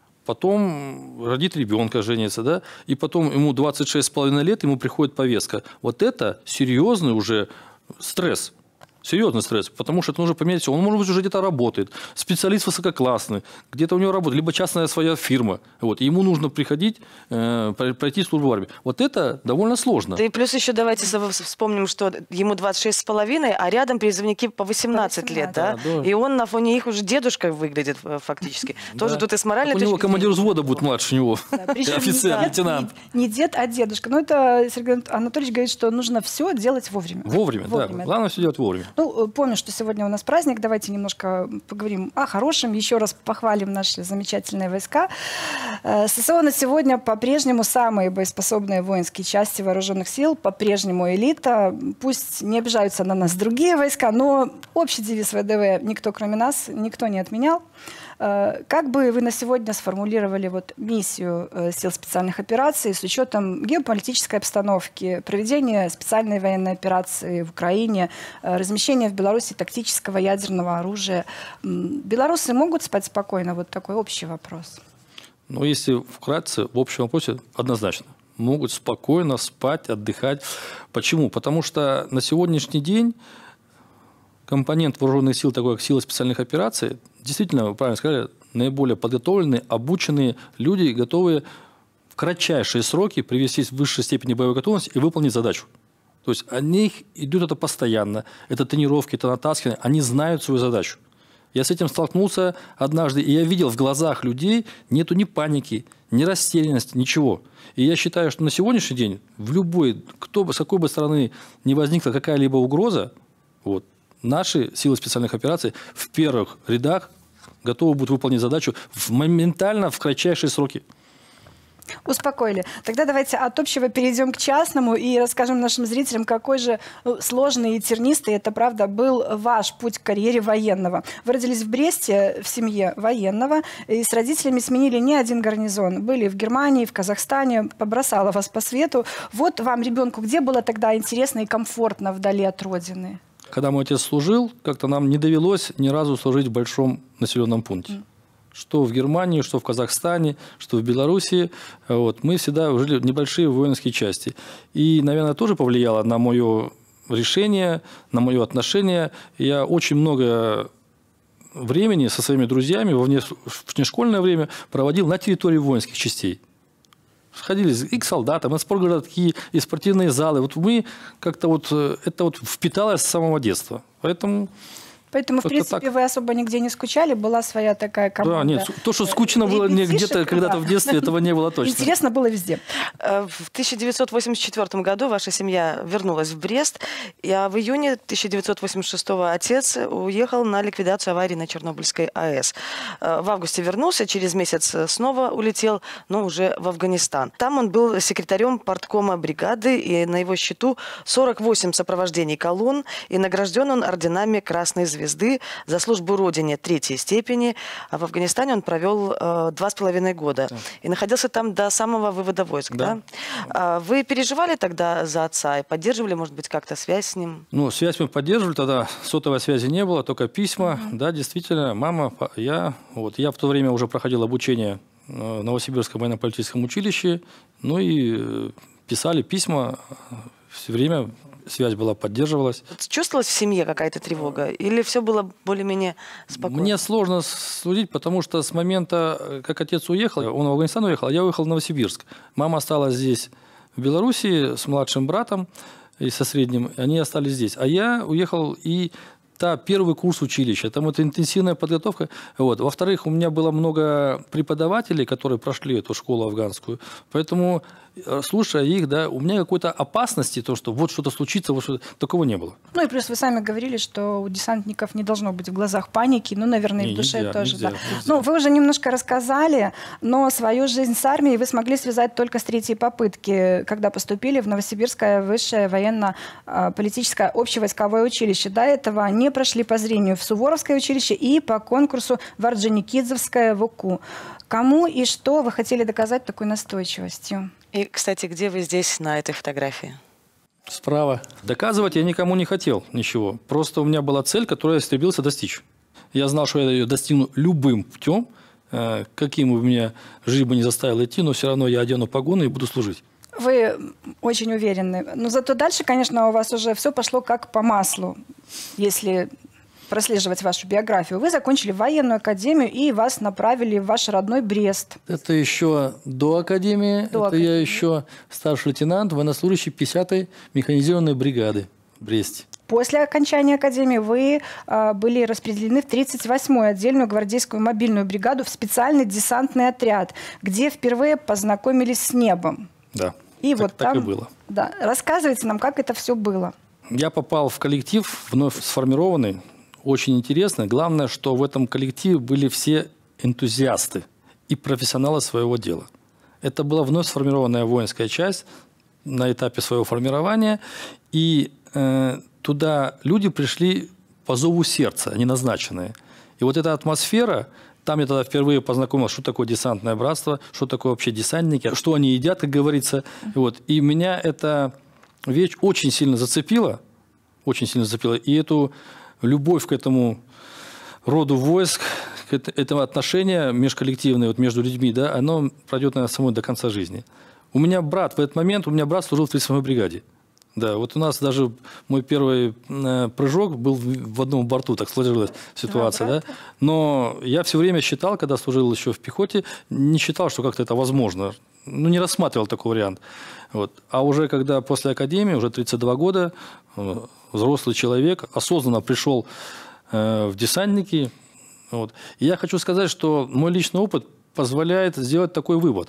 потом родит ребенка, женится, да, и потом ему 26,5 лет, ему приходит повестка. Вот это серьезный уже стресс. Серьезный стресс, потому что это нужно поменять все. Он, может быть, уже где-то работает, специалист высококлассный, где-то у него работает, либо частная своя фирма. Вот, и ему нужно приходить, пройти службу в армии. Вот это довольно сложно. Да и плюс еще давайте вспомним, что ему 26,5, а рядом призывники по 18 лет, да? И он на фоне их уже дедушкой выглядит фактически. Тоже тут и с моральной точки зрения. У него командир взвода будет младше него, офицер, лейтенант. Не дед, а дедушка. Но это Сергей Анатольевич говорит, что нужно все делать вовремя. Вовремя, да. Главное все делать вовремя. Ну, помню, что сегодня у нас праздник. Давайте немножко поговорим о хорошем. Еще раз похвалим наши замечательные войска. ССО на сегодня по-прежнему самые боеспособные воинские части вооруженных сил. По-прежнему элита. Пусть не обижаются на нас другие войска, но общий девиз ВДВ «Никто, кроме нас», никто не отменял. Как бы вы на сегодня сформулировали миссию сил специальных операций с учетом геополитической обстановки, проведения специальной военной операции в Украине, размещения в Беларуси тактического ядерного оружия? Белорусы могут спать спокойно? Вот такой общий вопрос. Ну, если вкратце, в общем вопросе однозначно. Могут спокойно спать, отдыхать. Почему? Потому что на сегодняшний день компонент вооруженных сил, такой как силы специальных операций, действительно, вы правильно сказали, наиболее подготовленные, обученные люди, готовые в кратчайшие сроки привести в высшей степени боевой готовности и выполнить задачу. То есть о них идет это постоянно, это тренировки, это натаскивание, они знают свою задачу. Я с этим столкнулся однажды, и я видел в глазах людей нету ни паники, ни растерянности, ничего. И я считаю, что на сегодняшний день в любой, с какой бы стороны ни возникла какая-либо угроза, вот, наши силы специальных операций в первых рядах готовы будут выполнить задачу моментально, в кратчайшие сроки. Успокоили. Тогда давайте от общего перейдем к частному и расскажем нашим зрителям, какой же сложный и тернистый, это правда, был ваш путь к карьере военного. Вы родились в Бресте в семье военного и с родителями сменили не один гарнизон. Были в Германии, в Казахстане, побросала вас по свету. Вот вам, ребенку, где было тогда интересно и комфортно вдали от родины? Когда мой отец служил, как-то нам не довелось ни разу служить в большом населенном пункте. Что в Германии, что в Казахстане, что в Белоруссии. Вот, мы всегда жили в небольшие воинские части. И, наверное, тоже повлияло на мое решение, на мое отношение. Я очень много времени со своими друзьями в внешкольное время проводил на территории воинских частей. Ходили и к солдатам, и спортгородки, и спортивные залы. Вот мы как-то это впиталось с самого детства. Поэтому в принципе, вы особо нигде не скучали, была своя такая команда. Да, нет, то, что скучно было где-то когда-то в детстве, этого не было точно. Интересно было везде. В 1984 году ваша семья вернулась в Брест, а в июне 1986 отец уехал на ликвидацию аварии на Чернобыльской АЭС. В августе вернулся, через месяц снова улетел, но уже в Афганистан. Там он был секретарем парткома бригады, и на его счету 48 сопровождений колонн, и награжден он орденами Красной Звезды за службу Родине 3-й степени. А в Афганистане он провел 2,5 года. И находился там до самого вывода войск. Да. Да? Вы переживали тогда за отца и поддерживали, может быть, как-то связь с ним? Ну, связь мы поддерживали. Тогда сотовой связи не было, только письма. Да, действительно, мама, я. Вот, я в то время уже проходил обучение в Новосибирском военно-политическом училище. Ну и писали письма все время. Связь была, поддерживалась. Чувствовалась в семье какая-то тревога? Или все было более-менее спокойно? Мне сложно судить, потому что с момента, как отец уехал, он в Афганистан уехал, а я уехал в Новосибирск. Мама осталась здесь, в Белоруссии, с младшим братом и со средним. Они остались здесь. А я уехал первый курс училища. Там это интенсивная подготовка. Вот. Во-вторых, у меня было много преподавателей, которые прошли эту школу афганскую. Поэтому, слушая их, да, у меня какой-то опасности, то, что вот что-то случится, такого не было. Ну и плюс вы сами говорили, что у десантников не должно быть в глазах паники, ну, наверное, и в душе тоже. Нельзя. Ну, вы уже немножко рассказали, но свою жизнь с армией вы смогли связать только с 3-й попытки, когда поступили в Новосибирское высшее военно-политическое общевойсковое училище. До этого не прошли по зрению в Суворовское училище и по конкурсу в Орджоникидзевское ВУКУ. Кому и что вы хотели доказать такой настойчивостью? И, кстати, где вы здесь на этой фотографии? Справа. Доказывать я никому не хотел ничего. Просто у меня была цель, которую я стремился достичь. Я знал, что я ее достигну любым путем, каким бы меня жизнь бы не заставила идти, но все равно я одену погоны и буду служить. Вы очень уверены. Но зато дальше, конечно, у вас уже все пошло как по маслу, если прослеживать вашу биографию. Вы закончили военную академию, и вас направили в ваш родной Брест. Это еще до академии. Я еще старший лейтенант, военнослужащий 50-й механизированной бригады в Бресте. После окончания академии вы были распределены в 38-ю отдельную гвардейскую мобильную бригаду в специальный десантный отряд, где впервые познакомились с небом. Да, и так, вот так там, и было. Да, рассказывайте нам, как это все было. Я попал в коллектив, вновь сформированный, очень интересно. Главное, что в этом коллективе были все энтузиасты и профессионалы своего дела. Это была вновь сформированная воинская часть на этапе своего формирования. И туда люди пришли по зову сердца, они назначенные. И вот эта атмосфера, там я тогда впервые познакомился, что такое десантное братство, что такое вообще десантники, что они едят, как говорится. Вот. И меня эта вещь очень сильно зацепила. Очень сильно зацепила. И эту любовь к этому роду войск, к этому отношению межколлективное, вот между людьми, да, оно пройдет, наверное, самой до конца жизни. У меня брат служил в 38-й бригаде. Да, вот у нас даже мой первый прыжок был в одном борту, так сложилась ситуация, да. Но я все время считал, когда служил еще в пехоте, не считал, что как-то это возможно. Ну, не рассматривал такой вариант. Вот. А уже когда после академии, уже 32 года, взрослый человек осознанно пришел в десантники. Вот. И я хочу сказать, что мой личный опыт позволяет сделать такой вывод.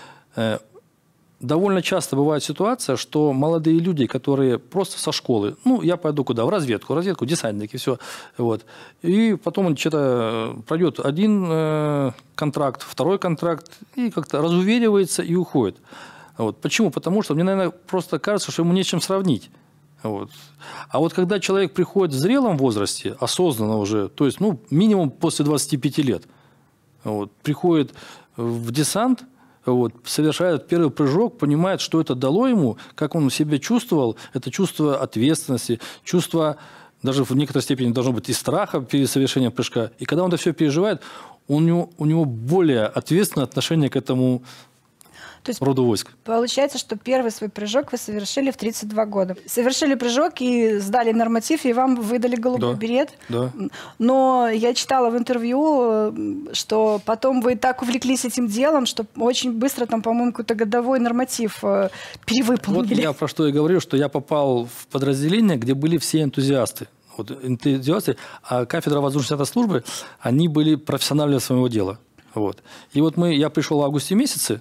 Довольно часто бывает ситуация, что молодые люди, которые просто со школы, ну, я пойду куда? В разведку, десантники, все. Вот. И потом он что-то пройдет один контракт, второй контракт, и как-то разуверивается и уходит. Вот. Почему? Потому что мне, наверное, просто кажется, что ему нечем сравнить. Вот. А вот когда человек приходит в зрелом возрасте, осознанно уже, то есть, ну, минимум после 25 лет, вот, приходит в десант, вот, совершает первый прыжок, понимает, что это дало ему, как он себя чувствовал, это чувство ответственности, чувство, даже в некоторой степени должно быть и страха перед совершением прыжка. И когда он это все переживает, у него более ответственное отношение к этому роду войск. Получается, что первый свой прыжок вы совершили в 32 года. Совершили прыжок и сдали норматив, и вам выдали голубой берет. Да. Но я читала в интервью, что потом вы так увлеклись этим делом, что очень быстро там, по-моему, какой-то годовой норматив перевыполнили. Вот я про что и говорю, что я попал в подразделение, где были все энтузиасты. Вот, энтузиасты, а кафедра воздушно-десантной службы, они были профессионалы своего дела. Вот. И вот я пришел в августе месяце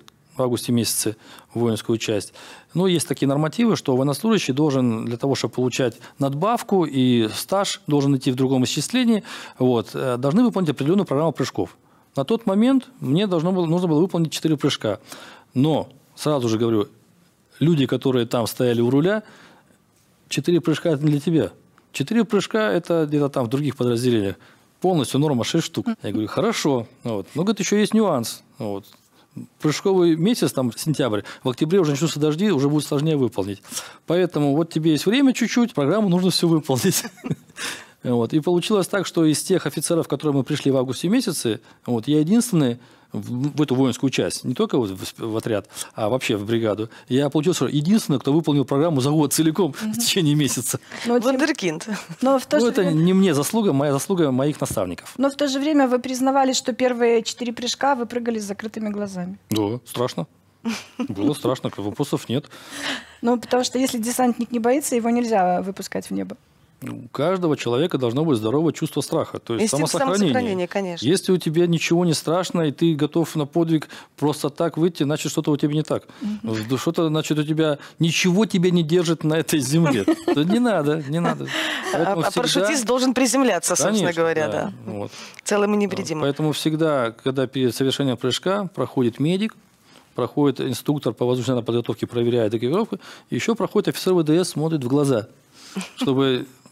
в воинскую часть. Но есть такие нормативы, что военнослужащий должен для того, чтобы получать надбавку и стаж, должен идти в другом исчислении, вот, должны выполнить определенную программу прыжков. На тот момент мне нужно было выполнить 4 прыжка. Но, сразу же говорю, люди, которые там стояли у руля, 4 прыжка – это не для тебя. 4 прыжка – это где-то там в других подразделениях. Полностью норма 6 штук. Я говорю, хорошо. Вот. Но, говорит, еще есть нюанс. Вот. Прыжковый месяц, там, сентябрь, в октябре уже начнутся дожди, уже будет сложнее выполнить. Поэтому вот тебе есть время чуть-чуть, программу нужно все выполнить. Вот. И получилось так, что из тех офицеров, которые мы пришли в августе месяце, вот, я единственный в эту воинскую часть, не только вот в отряд, а вообще в бригаду, я получился единственный, кто выполнил программу за год целиком в течение месяца. Вундеркинд. Это не мне заслуга, моя заслуга моих наставников. Но в то же время вы признавали, что первые 4 прыжка вы прыгали с закрытыми глазами. Да, страшно. Было страшно, вопросов нет. Ну, потому что если десантник не боится, его нельзя выпускать в небо. У каждого человека должно быть здоровое чувство страха, то есть самосохранение. Конечно. Если у тебя ничего не страшно, и ты готов на подвиг просто так выйти, значит, что-то у тебя не так. Что-то, значит, у тебя ничего тебя не держит на этой земле. Не надо. А парашютист должен приземляться, собственно говоря, да. Целым и невредимым. Поэтому всегда, когда перед совершением прыжка проходит медик, проходит инструктор по воздушной подготовке, проверяет экипировку, еще проходит офицер ВДС, смотрит в глаза, чтобы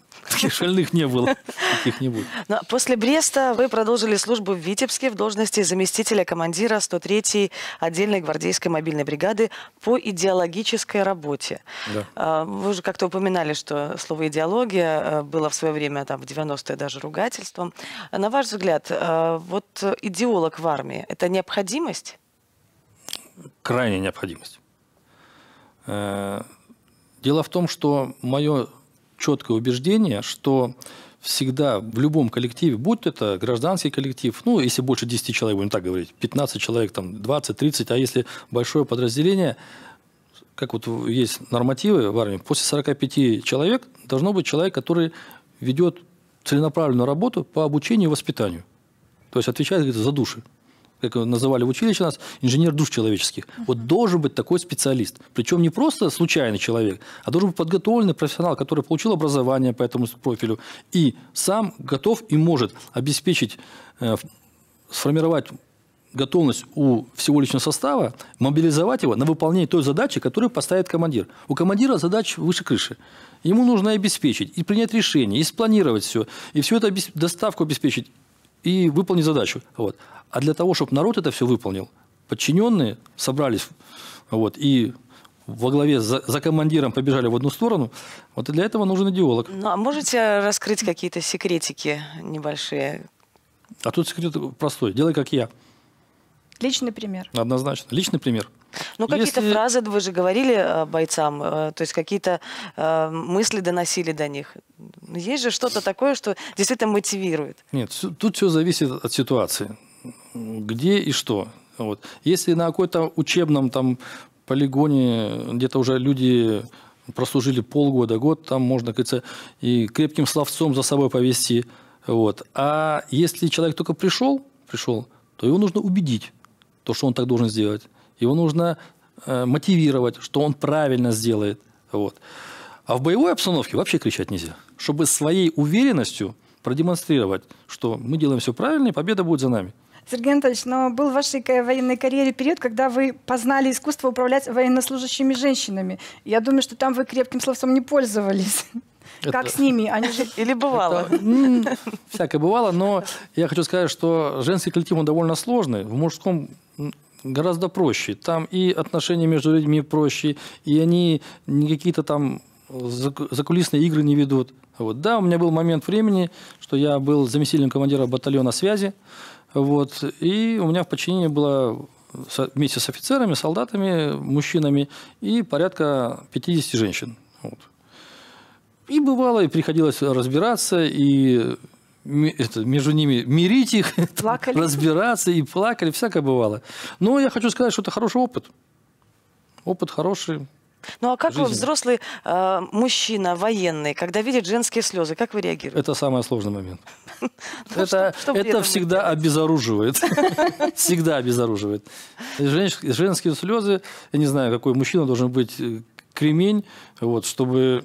Таких шальных не было. Таких не будет. Но после Бреста вы продолжили службу в Витебске в должности заместителя командира 103-й отдельной гвардейской мобильной бригады по идеологической работе. Да. Вы уже как-то упоминали, что слово «идеология» было в свое время, там, в 90-е даже ругательством. На ваш взгляд, вот идеолог в армии – это необходимость? Крайняя необходимость. Дело в том, что мое четкое убеждение, что всегда в любом коллективе, будь это гражданский коллектив, ну, если больше 10 человек, будем так говорить, 15 человек, там, 20, 30, а если большое подразделение, как вот есть нормативы в армии, после 45 человек должно быть человек, который ведет целенаправленную работу по обучению и воспитанию. То есть отвечает где-то за души. Как называли в училище нас, инженер душ человеческих. Вот должен быть такой специалист. Причем не просто случайный человек, а должен быть подготовленный профессионал, который получил образование по этому профилю и сам готов и может обеспечить, сформировать готовность у всего личного состава, мобилизовать его на выполнение той задачи, которую поставит командир. У командира задач выше крыши. Ему нужно обеспечить, и принять решение, и спланировать все, и всю эту доставку обеспечить, и выполнить задачу. Вот. А для того, чтобы народ это все выполнил, подчиненные собрались вот, и во главе за командиром побежали в одну сторону, вот и для этого нужен идеолог. Ну, а можете раскрыть какие-то секретики небольшие? А тут секрет простой. Делай, как я. Личный пример. Однозначно. Личный пример. Ну, какие-то фразы вы же говорили бойцам, то есть какие-то мысли доносили до них. Есть же что-то такое, что действительно мотивирует? Нет, тут все зависит от ситуации. Где и что. Вот. Если на какой-то учебном там полигоне где-то уже люди прослужили полгода, год, там можно, как говорится, и крепким словцом за собой повести. Вот. А если человек только пришел, то его нужно убедить, то, что он так должен сделать. Его нужно мотивировать, что он правильно сделает. Вот. А в боевой обстановке вообще кричать нельзя. Чтобы своей уверенностью продемонстрировать, что мы делаем все правильно, и победа будет за нами. Сергей Анатольевич, но был в вашей военной карьере период, когда вы познали искусство управлять военнослужащими женщинами. Я думаю, что там вы крепким словцом не пользовались. Как с ними? Они же... Или бывало? Всякое бывало, но я хочу сказать, что женский коллектив он довольно сложный. В мужском гораздо проще. Там и отношения между людьми проще, и они не какие-то там закулисные игры не ведут. Вот. Да, у меня был момент времени, что я был заместителем командира батальона связи. Вот, и у меня в подчинении было вместе с офицерами, солдатами, мужчинами и порядка 50 женщин. Вот. И бывало, и приходилось разбираться, и между ними мирить их, разбираться, и плакали, всякое бывало. Но я хочу сказать, что это хороший опыт. Опыт хороший. Ну а как вы, взрослый мужчина, военный, когда видит женские слезы, как вы реагируете? Это самый сложный момент. Это всегда обезоруживает. Всегда обезоруживает. Женские слезы, я не знаю, какой мужчина должен быть кремень, вот, чтобы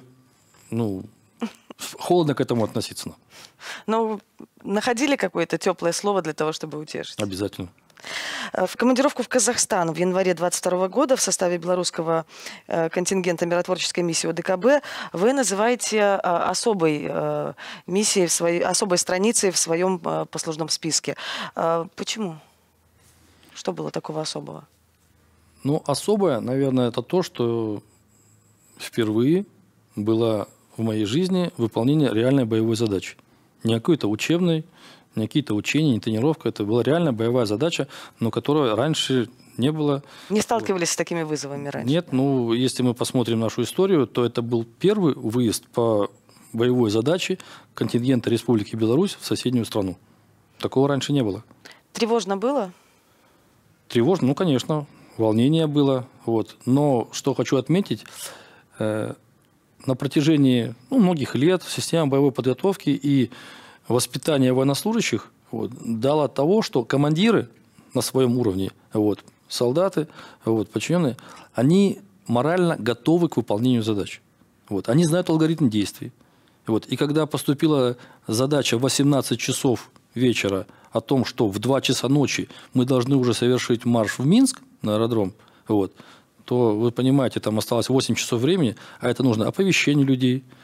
холодно к этому относиться. Ну, находили какое-то теплое слово для того, чтобы утешить? Обязательно. В командировку в Казахстан в январе 2022 года в составе белорусского контингента миротворческой миссии ОДКБ вы называете особой миссией, особой страницей в своем послужном списке. Почему? Что было такого особого? Ну, особое, наверное, это то, что впервые было в моей жизни выполнение реальной боевой задачи. Не какой-то учебной, не какие-то учения, не тренировка. Это была реально боевая задача, но которой раньше не было. Не сталкивались с такими вызовами раньше? Нет, ну, если мы посмотрим нашу историю, то это был первый выезд по боевой задаче контингента Республики Беларусь в соседнюю страну. Такого раньше не было. Тревожно было? Тревожно, ну, конечно. Волнение было. Вот. Но что хочу отметить, на протяжении многих лет система боевой подготовки и воспитание военнослужащих дало того, что командиры на своем уровне, солдаты, подчиненные, они морально готовы к выполнению задач. Они знают алгоритм действий. И когда поступила задача в 18 часов вечера о том, что в 2 часа ночи мы должны уже совершить марш в Минск на аэродром, то, вы понимаете, там осталось 8 часов времени, а это нужно оповещение людей,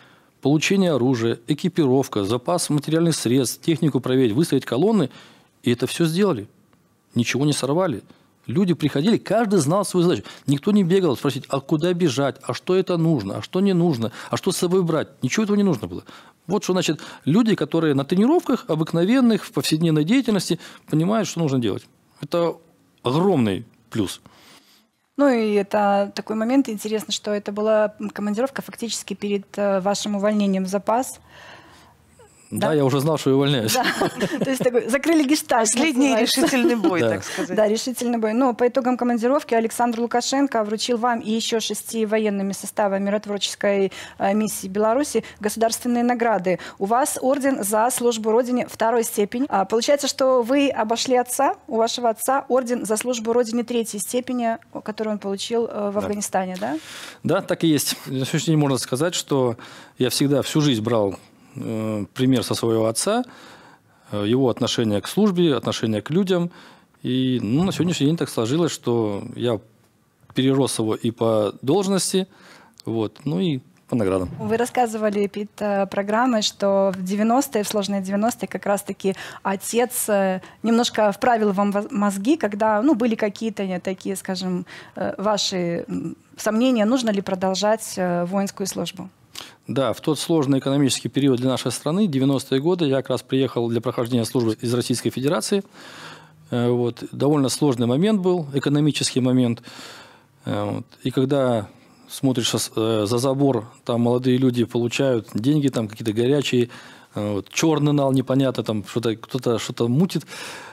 получение оружия, экипировка, запас материальных средств, технику проверить, выставить колонны. И это все сделали. Ничего не сорвали. Люди приходили, каждый знал свою задачу. Никто не бегал спросить, а куда бежать, а что это нужно, а что не нужно, а что с собой брать. Ничего этого не нужно было. Вот что значит люди, которые на тренировках, обыкновенных, в повседневной деятельности, понимают, что нужно делать. Это огромный плюс. Ну и это такой момент интересно, что это была командировка фактически перед вашим увольнением в запас. Да, я уже знал, что я увольняюсь. Да. То есть такой, закрыли гештальт. Последний решительный бой, так сказать. Да, решительный бой. Но по итогам командировки Александр Лукашенко вручил вам и еще 6 военными составами миротворческой миссии Беларуси государственные награды. У вас орден за службу Родине 2-й степени. Получается, что вы обошли отца, у вашего отца орден за службу Родине 3-й степени, который он получил в Афганистане, да? Да, так и есть. На сегодняшний день можно сказать, что я всегда всю жизнь брал пример со своего отца, его отношение к службе, отношение к людям. И на сегодняшний день так сложилось, что я перерос его и по должности, и по наградам. Вы рассказывали перед программой, что в 90-е, в сложные 90-е, как раз-таки отец немножко вправил вам мозги, когда были какие-то такие, скажем, ваши сомнения, нужно ли продолжать воинскую службу. Да, в тот сложный экономический период для нашей страны, 90-е годы, я как раз приехал для прохождения службы из Российской Федерации. Довольно сложный момент был, экономический момент. И когда смотришь за забор, там молодые люди получают деньги, там какие-то горячие, черный нал, непонятно, там кто-то что-то мутит.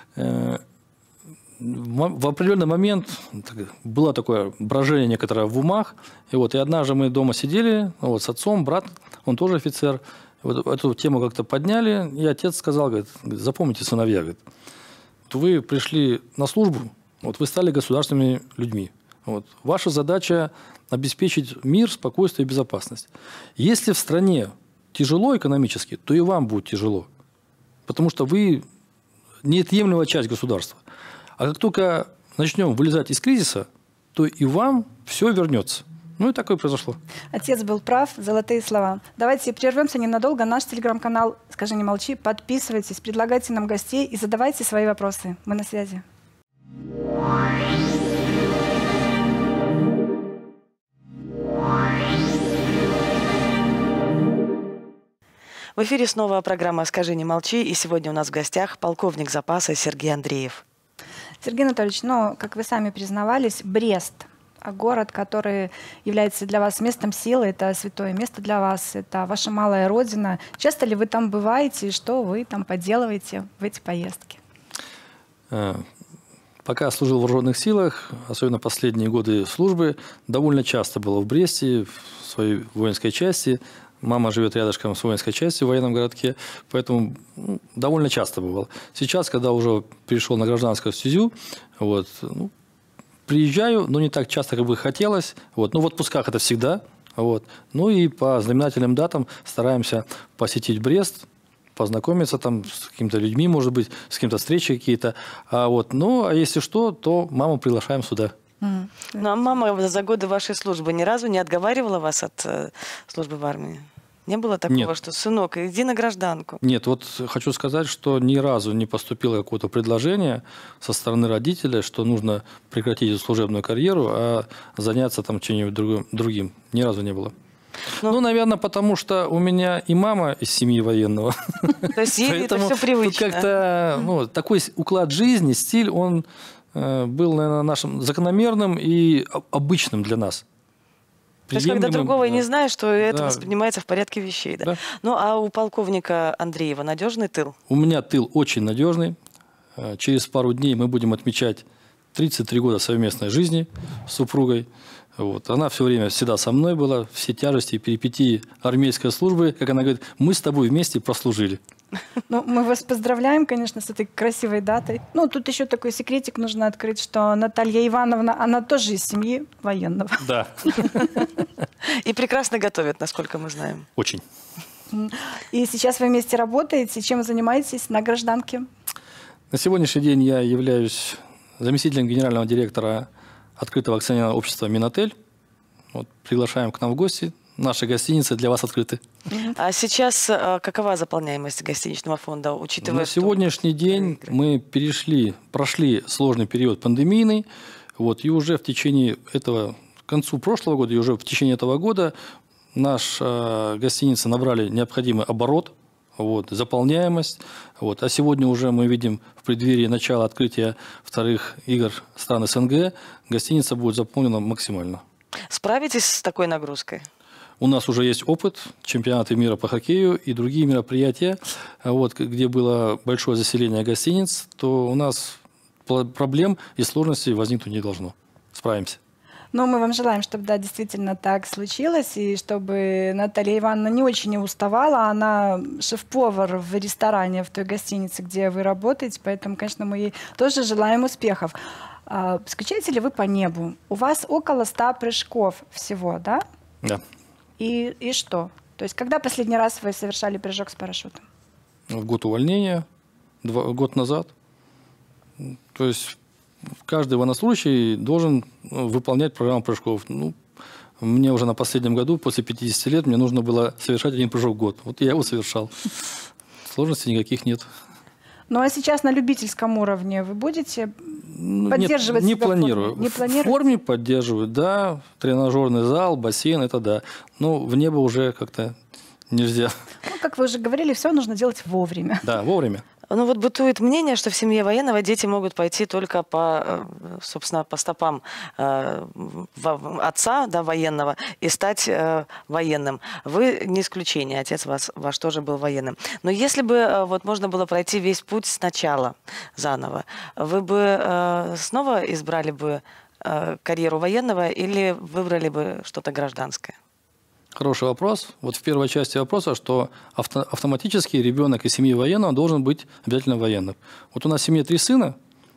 В определенный момент было такое брожение некоторое в умах. И однажды мы дома сидели с отцом, брат, он тоже офицер. Эту тему как-то подняли, и отец сказал, говорит, запомните, сыновья, говорит, вы пришли на службу, вы стали государственными людьми. Ваша задача обеспечить мир, спокойствие и безопасность. Если в стране тяжело экономически, то и вам будет тяжело. Потому что вы неотъемлемая часть государства. А как только начнем вылезать из кризиса, то и вам все вернется. И такое произошло. Отец был прав, золотые слова. Давайте прервемся ненадолго. Наш телеграм-канал «Скажи, не молчи». Подписывайтесь, предлагайте нам гостей и задавайте свои вопросы. Мы на связи. В эфире снова программа «Скажи, не молчи». И сегодня у нас в гостях полковник запаса Сергей Андреев. Сергей Анатольевич, как вы сами признавались, Брест, город, который является для вас местом силы, это святое место для вас, это ваша малая родина. Часто ли вы там бываете и что вы там поделываете в эти поездки? Пока я служил в вооруженных силах, особенно последние годы службы, довольно часто был в Бресте, в своей воинской части. Мама живет рядышком с воинской частью в военном городке, поэтому довольно часто бывал. Сейчас, когда уже перешел на гражданскую стезю, приезжаю, но не так часто, как бы хотелось. В отпусках это всегда. И по знаменательным датам стараемся посетить Брест, познакомиться там с какими-то людьми, может быть, с кем-то встречи какие-то. А если что, то маму приглашаем сюда. А мама за годы вашей службы ни разу не отговаривала вас от службы в армии? Не было такого, Нет. что сынок, иди на гражданку? Нет, хочу сказать, что ни разу не поступило какое-то предложение со стороны родителей, что нужно прекратить эту служебную карьеру, а заняться там чем-нибудь другим. Ни разу не было. Наверное, потому что у меня и мама из семьи военного. То есть ей это все привычно. Тут как-то такой уклад жизни, стиль, он был, наверное, нашим закономерным и обычным для нас. То есть, когда другого и не знаешь, что это воспринимается в порядке вещей. Да? А у полковника Андреева надежный тыл? У меня тыл очень надежный. Через пару дней мы будем отмечать 33 года совместной жизни с супругой. Она все время всегда со мной была, все тяжести и перипетии армейской службы, как она говорит, мы с тобой вместе прослужили. Мы вас поздравляем, конечно, с этой красивой датой. Тут еще такой секретик нужно открыть, что Наталья Ивановна, она тоже из семьи военного. Да. И прекрасно готовит, насколько мы знаем. Очень. И сейчас вы вместе работаете. Чем вы занимаетесь на гражданке? На сегодняшний день я являюсь заместителем генерального директора открытого акционерного общества «Минотель». Приглашаем к нам в гости наши гостиницы для вас открыты. А сейчас какова заполняемость гостиничного фонда, учитывая, На сегодняшний день мы прошли сложный период пандемийный, вот, и уже в течение к концу прошлого года и уже в течение этого года наши гостиницы набрали необходимый оборот, вот, заполняемость. Вот. А сегодня уже мы видим в преддверии начала открытия вторых игр стран СНГ, гостиница будет заполнена максимально. Справитесь с такой нагрузкой? У нас уже есть опыт, чемпионаты мира по хоккею и другие мероприятия, вот, где было большое заселение гостиниц, то у нас проблем и сложностей возникнуть не должно. Справимся. Но мы вам желаем, чтобы, да, действительно так случилось, и чтобы Наталья Ивановна не очень уставала. Она шеф-повар в ресторане, в той гостинице, где вы работаете, поэтому, конечно, мы ей тоже желаем успехов. Скучаете ли вы по небу? У вас около 100 прыжков всего, да? Да. И что? То есть когда последний раз вы совершали прыжок с парашютом? В год увольнения, год назад. То есть каждый военнослужащий должен выполнять программу прыжков. Ну, мне уже на последнем году, после 50 лет, мне нужно было совершать 1 прыжок в год. Вот я его совершал. Сложностей никаких нет. Ну а сейчас на любительском уровне вы будете поддерживать не себя планирую. Не планируете? В форме поддерживаю, да. Тренажерный зал, бассейн, это да. Но в небо уже как-то нельзя. Ну, как вы уже говорили, все нужно делать вовремя. Да, вовремя. Ну вот бытует мнение, что в семье военного дети могут пойти только собственно, по стопам отца, да, военного, и стать военным. Вы не исключение, отец ваш тоже был военным. Но если бы вот можно было пройти весь путь сначала, заново, вы бы снова избрали бы карьеру военного или выбрали бы что-то гражданское? Хороший вопрос. Вот в первой части вопроса, что автоматически ребенок из семьи военного должен быть обязательно военным. Вот у нас в семье 3 сына,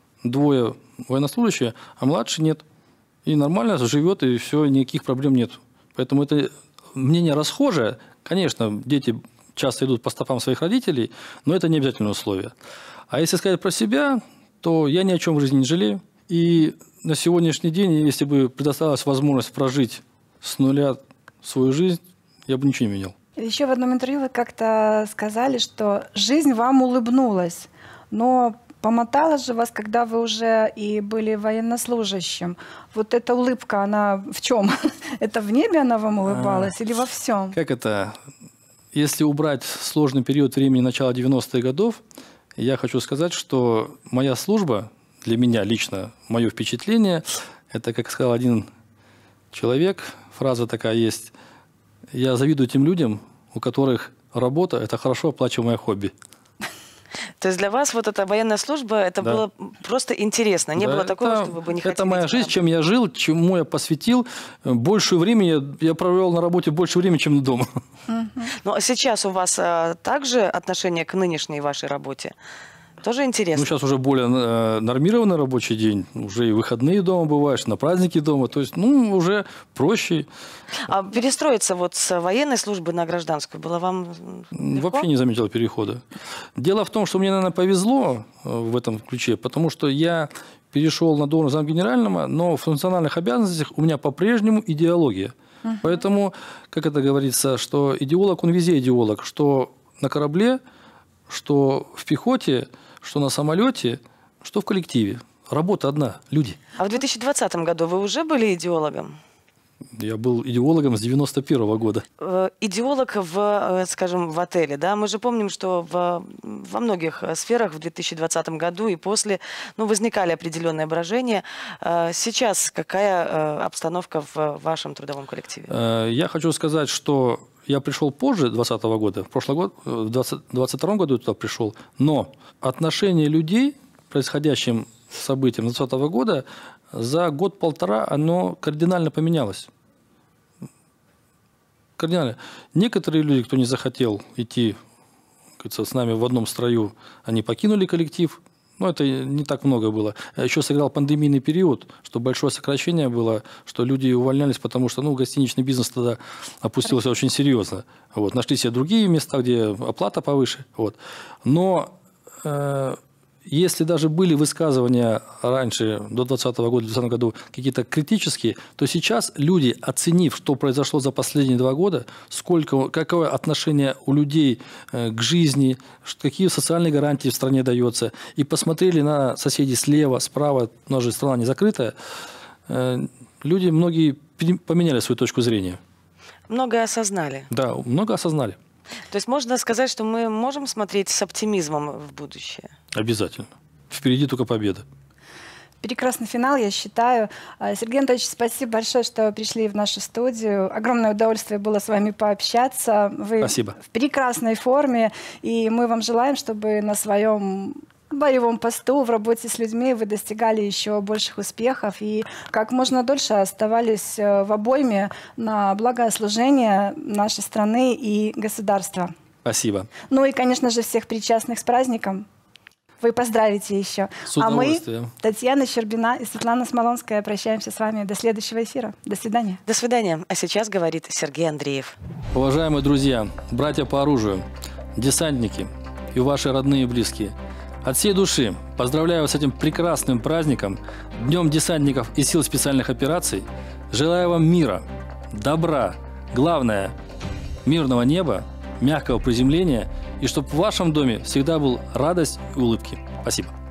2 военнослужащие, а младший нет. И нормально живет, и все, никаких проблем нет. Поэтому это мнение расхожее. Конечно, дети часто идут по стопам своих родителей, но это не обязательное условие. А если сказать про себя, то я ни о чем в жизни не жалею. И на сегодняшний день, если бы предоставилась возможность прожить с нуля свою жизнь, я бы ничего не менял. Еще в одном интервью вы как-то сказали, что жизнь вам улыбнулась, но помотала же вас, когда вы уже и были военнослужащим. Вот эта улыбка, она в чем? Это в небе она вам улыбалась или во всем? Как это? Если убрать сложный период времени начала 90-х годов, я хочу сказать, что моя служба, для меня лично, мое впечатление, это, как сказал один человек, фраза такая есть: «Я завидую тем людям, у которых работа – это хорошо оплачиваемое хобби». То есть для вас вот эта военная служба, это было просто интересно? Не было такого, что вы бы не хотели? Это моя жизнь, чем я жил, чему я посвятил. Большее время я провел на работе больше времени, чем дома. Ну а сейчас у вас также отношение к нынешней вашей работе? Тоже интересно. Ну, сейчас уже более нормированный рабочий день. Уже и выходные дома бываешь, на праздники дома. То есть, ну, уже проще. А перестроиться вот с военной службы на гражданскую было вам легко? Вообще не заметил перехода. Дело в том, что мне, наверное, повезло в этом ключе, потому что я перешел на должность замгенерального, но в функциональных обязанностях у меня по-прежнему идеология. Поэтому, как это говорится, что идеолог, он везде идеолог. Что на корабле, что в пехоте, что на самолете, что в коллективе. Работа одна, люди. А в 2020 году вы уже были идеологом? Я был идеологом с 91-го года. Идеолог скажем, в отеле, да? Мы же помним, что во многих сферах в 2020 году и после возникали определенные брожения. Сейчас какая обстановка в вашем трудовом коллективе? Я хочу сказать, что я пришел позже 2020 года, в прошлый год, в 2022 году я туда пришел, но отношение людей к происходящим событиям 2020 года за год-полтора оно кардинально поменялось. Кардинально. Некоторые люди, кто не захотел идти, с нами в одном строю, они покинули коллектив. Но это не так много было. Еще сыграл пандемийный период, что большое сокращение было, что люди увольнялись, потому что гостиничный бизнес тогда опустился очень серьезно. Вот. Нашли себе другие места, где оплата повыше. Вот. Но если даже были высказывания раньше, до 2020 года, в 2020 году, какие-то критические, то сейчас люди, оценив, что произошло за последние 2 года, какое отношение у людей к жизни, какие социальные гарантии в стране дается, и посмотрели на соседей слева, справа, у нас же страна не закрытая, люди, многие поменяли свою точку зрения. Многое осознали. Да, много осознали. То есть можно сказать, что мы можем смотреть с оптимизмом в будущее? Обязательно. Впереди только победа. Прекрасный финал, я считаю. Сергей Анатольевич, спасибо большое, что пришли в нашу студию. Огромное удовольствие было с вами пообщаться. Вы Спасибо. В прекрасной форме, и мы вам желаем, чтобы на своем боевом посту, в работе с людьми вы достигали еще больших успехов и как можно дольше оставались в обойме на благо служения нашей страны и государства. Спасибо. Ну и, конечно же, всех причастных с праздником. Вы поздравите еще. С удовольствием. А мы, Татьяна Щербина и Светлана Смолонская, прощаемся с вами до следующего эфира. До свидания. До свидания. А сейчас говорит Сергей Андреев. Уважаемые друзья, братья по оружию, десантники и ваши родные и близкие, от всей души поздравляю вас с этим прекрасным праздником, Днем десантников и сил специальных операций. Желаю вам мира, добра, главное, мирного неба, мягкого приземления, и чтобы в вашем доме всегда был радость и улыбки. Спасибо.